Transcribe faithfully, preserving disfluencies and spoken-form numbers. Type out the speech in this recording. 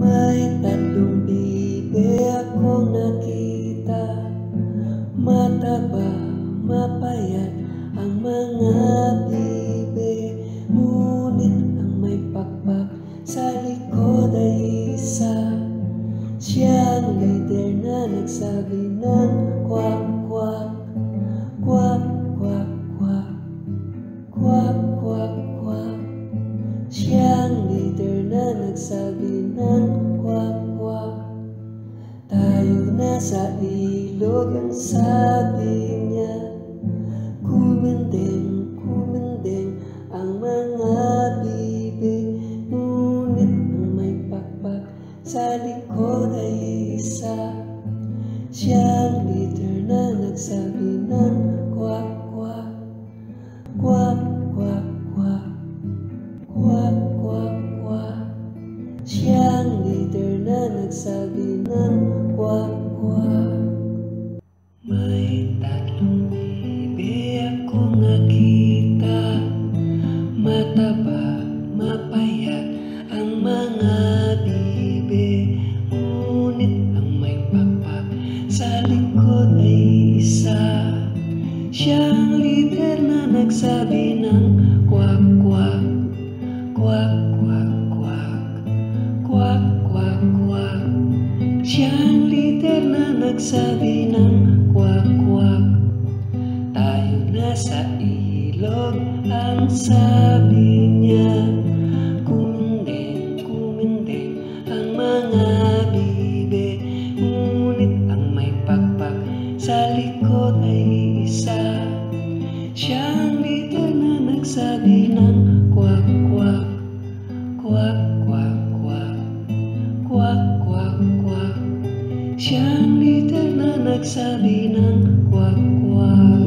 May tatlong bibe akong nakita, mataba, mapayat ang mga bibe, ngunit ang may pakpak sa likod ay isa. Siyang leader na nagsabi ng kwak kwak, kwak kwak kwak, kwak kwak kwak. Siyang leader na nagsabi ng kwak kwak. Tayo na sa ilog, ang sabi niya. Kumendeng, kumendeng ang mga bibe, ngunit ang may pakpak sa likod ay isa. Siyang leader na nagsabi ng kwak kwak, kwak kwak kwak, kwak kwak kwak. Siyang leader na nagsabi ng kwak kwak. May tatlong bibe akong nakita, mataba, mapayat ang mga bibe, ngunit ang may pakpak sa likod ay isa. Siyang leader na nagsabi ng kwak kwak, kwak kwak kwak, kwak kwak kwak. Siyang leader na nagsabi ng kwak kwak. Tayo na sa ilog, ang sabi niya. Kumendeng, kumendeng ang mga bibe, ngunit ang may pakpak sa likod ay isa. Siyang leader na nagsabi ng kwak kwak, kwak kwak kwak, kwak kwak kwak. Siyang leader na nagsabi ng kwak kwak.